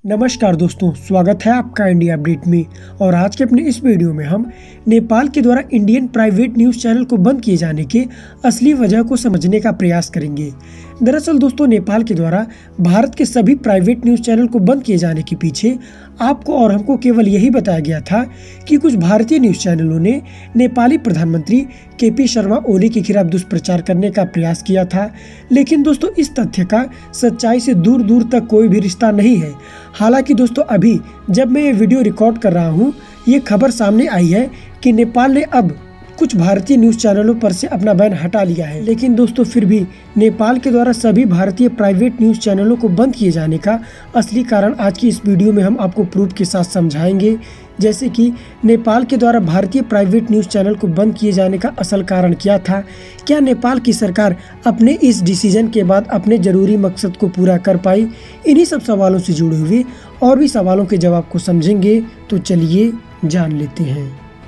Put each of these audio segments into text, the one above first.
नमस्कार दोस्तों, स्वागत है आपका इंडिया अपडेट में। और आज के अपने इस वीडियो में हम नेपाल के द्वारा इंडियन प्राइवेट न्यूज़ चैनल को बंद किए जाने के असली वजह को समझने का प्रयास करेंगे। दरअसल दोस्तों, नेपाल के द्वारा भारत के सभी प्राइवेट न्यूज़ चैनल को बंद किए जाने के पीछे आपको और हमको केवल यही बताया गया था कि कुछ भारतीय न्यूज़ चैनलों ने नेपाली प्रधानमंत्री KP शर्मा ओली के खिलाफ दुष्प्रचार करने का प्रयास किया था। लेकिन दोस्तों, इस तथ्य का सच्चाई से दूर दूर तक कोई भी रिश्ता नहीं है। हालांकि दोस्तों, अभी जब मैं ये वीडियो रिकॉर्ड कर रहा हूँ, ये खबर सामने आई है कि नेपाल ने अब कुछ भारतीय न्यूज़ चैनलों पर से अपना बैन हटा लिया है। लेकिन दोस्तों, फिर भी नेपाल के द्वारा सभी भारतीय प्राइवेट न्यूज़ चैनलों को बंद किए जाने का असली कारण आज की इस वीडियो में हम आपको प्रूफ के साथ समझाएंगे। जैसे कि नेपाल के द्वारा भारतीय प्राइवेट न्यूज़ चैनल को बंद किए जाने का असल कारण क्या था, क्या नेपाल की सरकार अपने इस डिसीजन के बाद अपने ज़रूरी मकसद को पूरा कर पाई। इन्हीं सब सवालों से जुड़े हुए और भी सवालों के जवाब को समझेंगे, तो चलिए जान लेते हैं।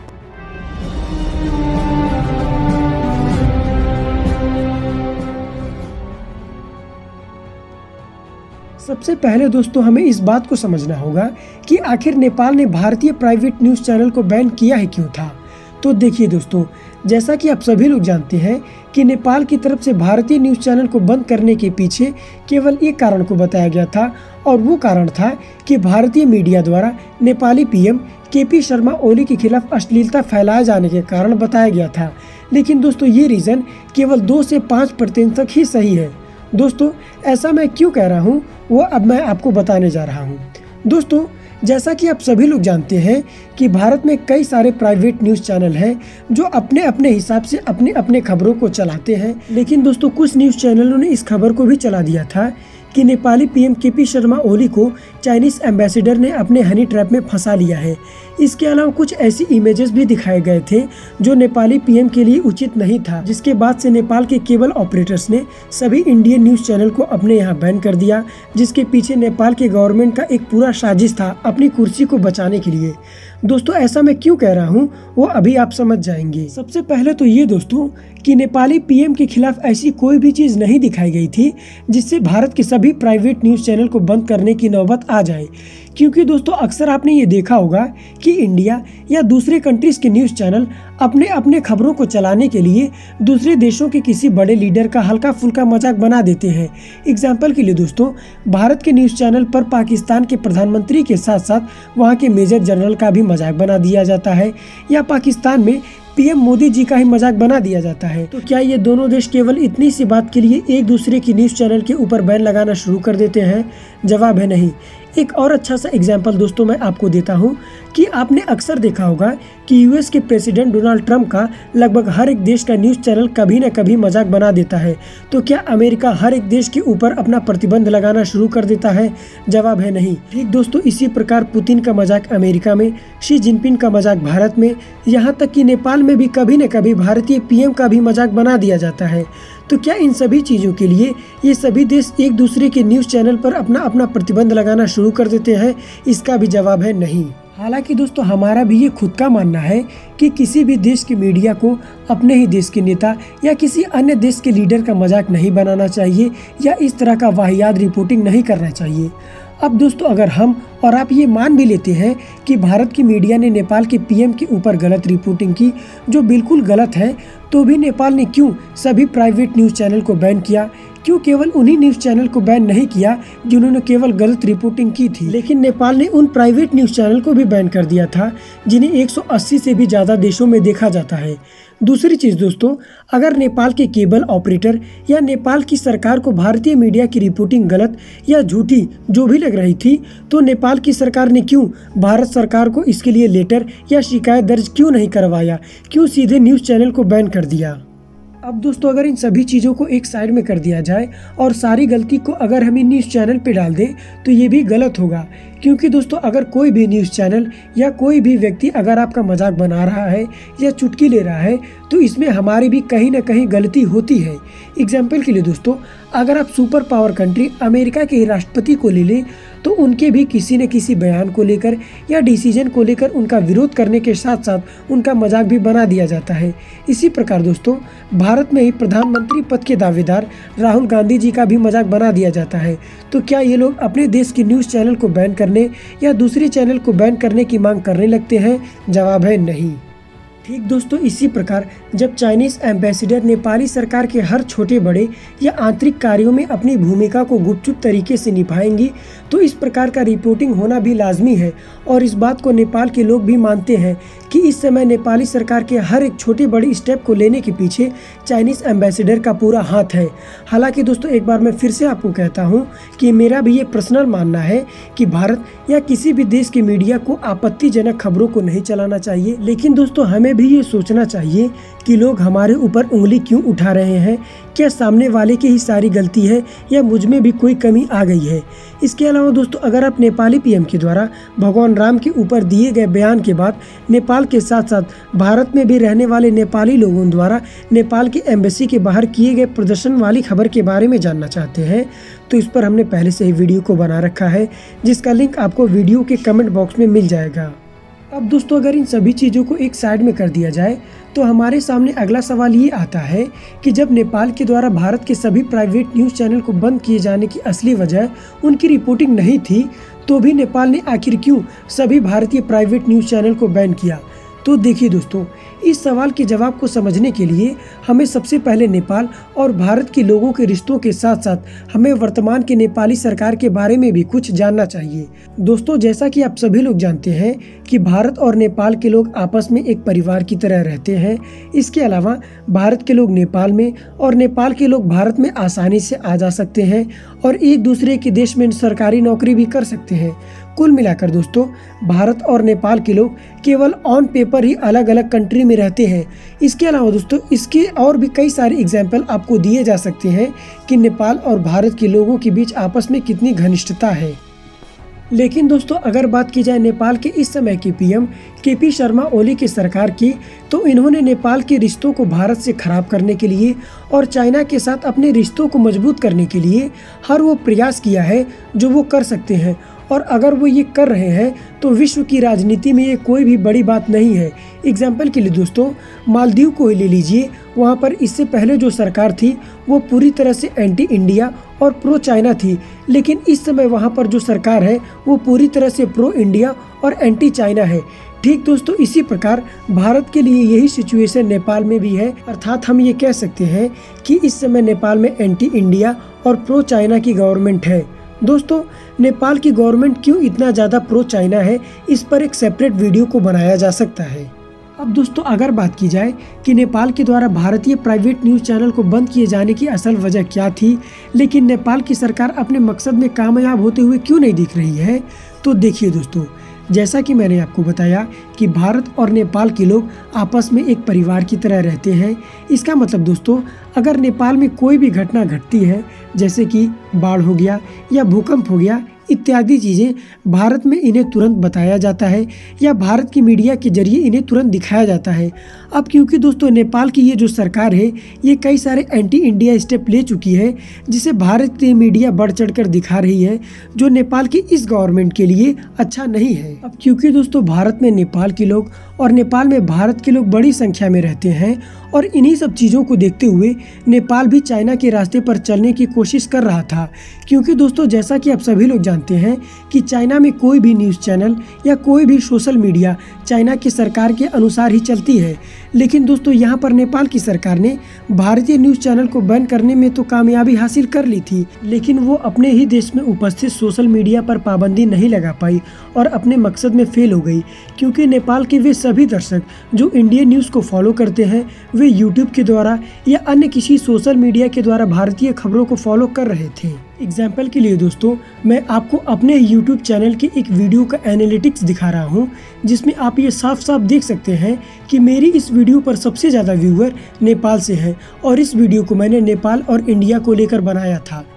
सबसे पहले दोस्तों, हमें इस बात को समझना होगा कि आखिर नेपाल ने भारतीय प्राइवेट न्यूज़ चैनल को बैन किया है क्यों था। तो देखिए दोस्तों, जैसा कि आप सभी लोग जानते हैं कि नेपाल की तरफ से भारतीय न्यूज़ चैनल को बंद करने के पीछे केवल एक कारण को बताया गया था, और वो कारण था कि भारतीय मीडिया द्वारा नेपाली PM KP शर्मा ओली के खिलाफ अश्लीलता फैलाए जाने के कारण बताया गया था। लेकिन दोस्तों, ये रीज़न केवल 2 से 5% तक ही सही है। दोस्तों, ऐसा मैं क्यों कह रहा हूँ वो अब मैं आपको बताने जा रहा हूँ। दोस्तों, जैसा कि आप सभी लोग जानते हैं कि भारत में कई सारे प्राइवेट न्यूज़ चैनल हैं जो अपने अपने हिसाब से अपने अपने खबरों को चलाते हैं। लेकिन दोस्तों, कुछ न्यूज़ चैनलों ने इस खबर को भी चला दिया था कि नेपाली PM KP शर्मा ओली को चाइनीज़ एम्बेसडर ने अपने हनी ट्रैप में फंसा लिया है। इसके अलावा कुछ ऐसी इमेजेस भी दिखाए गए थे जो नेपाली PM के लिए उचित नहीं था, जिसके बाद से नेपाल के केबल ऑपरेटर्स ने सभी इंडियन न्यूज़ चैनल को अपने यहाँ बैन कर दिया, जिसके पीछे नेपाल के गवर्नमेंट का एक पूरा साजिश था अपनी कुर्सी को बचाने के लिए। दोस्तों, ऐसा मैं क्यों कह रहा हूँ वो अभी आप समझ जाएंगे। सबसे पहले तो ये दोस्तों कि नेपाली PM के खिलाफ ऐसी कोई भी चीज़ नहीं दिखाई गई थी जिससे भारत के सभी प्राइवेट न्यूज़ चैनल को बंद करने की नौबत आ जाए। क्योंकि दोस्तों, अक्सर आपने ये देखा होगा कि इंडिया या दूसरे कंट्रीज़ के न्यूज़ चैनल अपने अपने खबरों को चलाने के लिए दूसरे देशों के किसी बड़े लीडर का हल्का फुल्का मजाक बना देते हैं। एग्जाम्पल के लिए दोस्तों, भारत के न्यूज़ चैनल पर पाकिस्तान के प्रधानमंत्री के साथ साथ वहाँ के मेजर जनरल का भी मजाक बना दिया जाता है, या पाकिस्तान में PM मोदी जी का ही मजाक बना दिया जाता है। तो क्या ये दोनों देश केवल इतनी सी बात के लिए एक दूसरे की न्यूज़ चैनल के ऊपर बैन लगाना शुरू कर देते हैं? जवाब है नहीं। एक और अच्छा सा एग्जाम्पल दोस्तों मैं आपको देता हूँ कि आपने अक्सर देखा होगा कि US के प्रेसिडेंट डोनाल्ड ट्रंप का लगभग हर एक देश का न्यूज़ चैनल कभी न कभी मजाक बना देता है। तो क्या अमेरिका हर एक देश के ऊपर अपना प्रतिबंध लगाना शुरू कर देता है? जवाब है नहीं। ठीक दोस्तों, इसी प्रकार पुतिन का मजाक अमेरिका में, शी जिनपिंग का मजाक भारत में, यहाँ तक कि नेपाल में भी कभी न कभी भारतीय PM का भी मजाक बना दिया जाता है। तो क्या इन सभी चीज़ों के लिए ये सभी देश एक दूसरे के न्यूज़ चैनल पर अपना अपना प्रतिबंध लगाना शुरू कर देते हैं? इसका भी जवाब है नहीं। हालांकि दोस्तों, हमारा भी ये खुद का मानना है कि किसी भी देश की मीडिया को अपने ही देश के नेता या किसी अन्य देश के लीडर का मजाक नहीं बनाना चाहिए या इस तरह का वाहियात रिपोर्टिंग नहीं करना चाहिए। अब दोस्तों, अगर हम और आप ये मान भी लेते हैं कि भारत की मीडिया ने नेपाल के PM के ऊपर गलत रिपोर्टिंग की, जो बिल्कुल गलत है, तो भी नेपाल ने क्यों सभी प्राइवेट न्यूज़ चैनल को बैन किया? क्यों केवल उन्हीं न्यूज़ चैनल को बैन नहीं किया जिन्होंने केवल गलत रिपोर्टिंग की थी? लेकिन नेपाल ने उन प्राइवेट न्यूज़ चैनल को भी बैन कर दिया था जिन्हें 180 से भी ज़्यादा देशों में देखा जाता है। दूसरी चीज़ दोस्तों, अगर नेपाल के केबल ऑपरेटर या नेपाल की सरकार को भारतीय मीडिया की रिपोर्टिंग गलत या झूठी जो भी लग रही थी, तो नेपाल की सरकार ने क्यों भारत सरकार को इसके लिए लेटर या शिकायत दर्ज क्यों नहीं करवाया? क्यों सीधे न्यूज़ चैनल को बैन कर दिया? अब दोस्तों, अगर इन सभी चीज़ों को एक साइड में कर दिया जाए और सारी गलती को अगर हम इन न्यूज़ चैनल पे डाल दें तो ये भी गलत होगा। क्योंकि दोस्तों, अगर कोई भी न्यूज़ चैनल या कोई भी व्यक्ति अगर आपका मजाक बना रहा है या चुटकी ले रहा है, तो इसमें हमारी भी कहीं ना कहीं गलती होती है। एग्जाम्पल के लिए दोस्तों, अगर आप सुपर पावर कंट्री अमेरिका के राष्ट्रपति को ले लें, तो उनके भी किसी न किसी बयान को लेकर या डिसीजन को लेकर उनका विरोध करने के साथ साथ उनका मजाक भी बना दिया जाता है। इसी प्रकार दोस्तों भारत में ही प्रधानमंत्री पद के दावेदार राहुल गांधी जी का भी मजाक बना दिया जाता है। तो क्या ये लोग अपने देश के न्यूज़ चैनल को बैन करने या दूसरे चैनल को बैन करने की मांग करने लगते हैं? जवाब है नहीं। ठीक दोस्तों, इसी प्रकार जब चाइनीज एम्बेसडर नेपाली सरकार के हर छोटे बड़े या आंतरिक कार्यों में अपनी भूमिका को गुपचुप तरीके से निभाएंगी तो इस प्रकार का रिपोर्टिंग होना भी लाजमी है। और इस बात को नेपाल के लोग भी मानते हैं कि इस समय नेपाली सरकार के हर एक छोटे बड़े स्टेप को लेने के पीछे चाइनीज एम्बेसडर का पूरा हाथ है। हालांकि दोस्तों एक बार मैं फिर से आपको कहता हूं कि मेरा भी ये पर्सनल मानना है कि भारत या किसी भी देश की मीडिया को आपत्तिजनक खबरों को नहीं चलाना चाहिए। लेकिन दोस्तों हमें भी ये सोचना चाहिए कि लोग हमारे ऊपर उंगली क्यों उठा रहे हैं। क्या सामने वाले की ही सारी गलती है या मुझ में भी कोई कमी आ गई है? इसके अलावा दोस्तों अगर आप नेपाली पीएम के द्वारा भगवान राम के ऊपर दिए गए बयान के बाद नेपाल के साथ साथ भारत में भी रहने वाले नेपाली लोगों द्वारा नेपाल की एम्बेसी के बाहर किए गए प्रदर्शन वाली खबर के बारे में जानना चाहते हैं तो इस पर हमने पहले से ही वीडियो को बना रखा है, जिसका लिंक आपको वीडियो के कमेंट बॉक्स में मिल जाएगा। अब दोस्तों अगर इन सभी चीज़ों को एक साइड में कर दिया जाए तो हमारे सामने अगला सवाल ये आता है कि जब नेपाल के द्वारा भारत के सभी प्राइवेट न्यूज़ चैनल को बंद किए जाने की असली वजह उनकी रिपोर्टिंग नहीं थी तो भी नेपाल ने आखिर क्यों सभी भारतीय प्राइवेट न्यूज़ चैनल को बैन किया? तो देखिए दोस्तों, इस सवाल के जवाब को समझने के लिए हमें सबसे पहले नेपाल और भारत के लोगों के रिश्तों के साथ साथ हमें वर्तमान के नेपाली सरकार के बारे में भी कुछ जानना चाहिए। दोस्तों जैसा कि आप सभी लोग जानते हैं कि भारत और नेपाल के लोग आपस में एक परिवार की तरह रहते हैं। इसके अलावा भारत के लोग नेपाल में और नेपाल के लोग भारत में आसानी से आ जा सकते हैं और एक दूसरे के देश में सरकारी नौकरी भी कर सकते हैं। कुल मिलाकर दोस्तों भारत और नेपाल के लोग केवल ऑन पेपर ही अलग अलग कंट्री में रहते हैं। इसके अलावा दोस्तों इसके और भी कई सारे एग्जाम्पल आपको दिए जा सकते हैं कि नेपाल और भारत के लोगों के बीच आपस में कितनी घनिष्ठता है। लेकिन दोस्तों अगर बात की जाए नेपाल के इस समय के पीएम केपी शर्मा ओली की सरकार की, तो इन्होंने नेपाल के रिश्तों को भारत से खराब करने के लिए और चाइना के साथ अपने रिश्तों को मजबूत करने के लिए हर वो प्रयास किया है जो वो कर सकते हैं। और अगर वो ये कर रहे हैं तो विश्व की राजनीति में ये कोई भी बड़ी बात नहीं है। एग्जाम्पल के लिए दोस्तों मालदीव को ही ले लीजिए, वहाँ पर इससे पहले जो सरकार थी वो पूरी तरह से एंटी इंडिया और प्रो चाइना थी, लेकिन इस समय वहाँ पर जो सरकार है वो पूरी तरह से प्रो इंडिया और एंटी चाइना है। ठीक दोस्तों इसी प्रकार भारत के लिए यही सिचुएशन नेपाल में भी है। अर्थात हम ये कह सकते हैं कि इस समय नेपाल में एंटी इंडिया और प्रो चाइना की गवर्नमेंट है। दोस्तों नेपाल की गवर्नमेंट क्यों इतना ज़्यादा प्रो चाइना है, इस पर एक सेपरेट वीडियो को बनाया जा सकता है। अब दोस्तों अगर बात की जाए कि नेपाल के द्वारा भारतीय प्राइवेट न्यूज़ चैनल को बंद किए जाने की असल वजह क्या थी, लेकिन नेपाल की सरकार अपने मकसद में कामयाब होते हुए क्यों नहीं दिख रही है, तो देखिए दोस्तों जैसा कि मैंने आपको बताया कि भारत और नेपाल के लोग आपस में एक परिवार की तरह रहते हैं। इसका मतलब दोस्तों अगर नेपाल में कोई भी घटना घटती है जैसे कि बाढ़ हो गया या भूकंप हो गया इत्यादि चीज़ें, भारत में इन्हें तुरंत बताया जाता है या भारत की मीडिया के जरिए इन्हें तुरंत दिखाया जाता है। अब क्योंकि दोस्तों नेपाल की ये जो सरकार है ये कई सारे एंटी इंडिया स्टेप ले चुकी है जिसे भारत की मीडिया बढ़ चढ़कर दिखा रही है, जो नेपाल की इस गवर्नमेंट के लिए अच्छा नहीं है। अब क्योंकि दोस्तों भारत में नेपाल के लोग और नेपाल में भारत के लोग बड़ी संख्या में रहते हैं और इन्हीं सब चीज़ों को देखते हुए नेपाल भी चाइना के रास्ते पर चलने की कोशिश कर रहा था। क्योंकि दोस्तों जैसा कि आप सभी लोग जानते हैं कि चाइना में कोई भी न्यूज़ चैनल या कोई भी सोशल मीडिया चाइना की सरकार के अनुसार ही चलती है। लेकिन दोस्तों यहाँ पर नेपाल की सरकार ने भारतीय न्यूज़ चैनल को बैन करने में तो कामयाबी हासिल कर ली थी, लेकिन वो अपने ही देश में उपस्थित सोशल मीडिया पर पाबंदी नहीं लगा पाई और अपने मकसद में फेल हो गई। क्योंकि नेपाल के वे सभी दर्शक जो इंडियन न्यूज़ को फॉलो करते हैं वे यूट्यूब के द्वारा या अन्य किसी सोशल मीडिया के द्वारा भारतीय खबरों को फॉलो कर रहे थे। एग्जाम्पल के लिए दोस्तों मैं आपको अपने यूट्यूब चैनल के एक वीडियो का एनालिटिक्स दिखा रहा हूं, जिसमें आप ये साफ साफ देख सकते हैं कि मेरी इस वीडियो पर सबसे ज़्यादा व्यूअर नेपाल से हैं और इस वीडियो को मैंने नेपाल और इंडिया को लेकर बनाया था।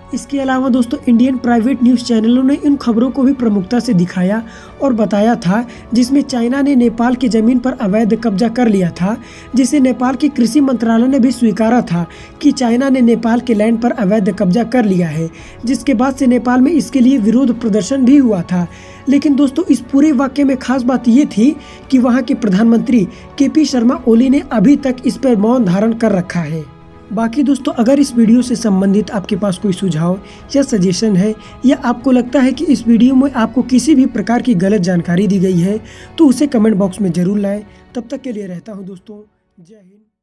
इसके अलावा दोस्तों इंडियन प्राइवेट न्यूज़ चैनलों ने इन खबरों को भी प्रमुखता से दिखाया और बताया था, जिसमें चाइना ने नेपाल की ज़मीन पर अवैध कब्जा कर लिया था, जिसे नेपाल के कृषि मंत्रालय ने भी स्वीकारा था कि चाइना ने नेपाल के लैंड पर अवैध कब्जा कर लिया है, जिसके बाद से नेपाल में इसके लिए विरोध प्रदर्शन भी हुआ था। लेकिन दोस्तों इस पूरे वाक़ये में खास बात ये थी कि वहाँ के प्रधानमंत्री KP शर्मा ओली ने अभी तक इस पर मौन धारण कर रखा है। बाकी दोस्तों अगर इस वीडियो से संबंधित आपके पास कोई सुझाव या सजेशन है, या आपको लगता है कि इस वीडियो में आपको किसी भी प्रकार की गलत जानकारी दी गई है, तो उसे कमेंट बॉक्स में ज़रूर लाएं। तब तक के लिए रहता हूं दोस्तों, जय हिंद।